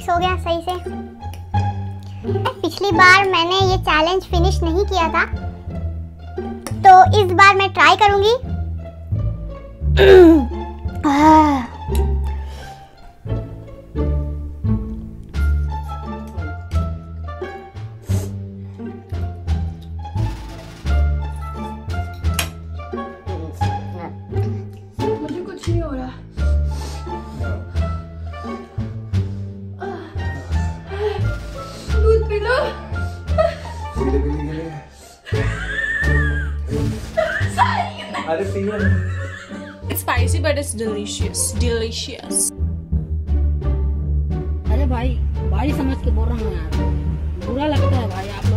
Mix हो गया सही से। पिछली बार मैंने ये चैलेंज फिनिश नहीं किया था, तो इस बार मैं ट्राई करूंगी। मुझे कुछ नहीं हो रहा। दूध पी लो। It's spicy but it's delicious. अरे भाई समझ के बोल रहा हूँ यार, बुरा लगता है भाई आप लोग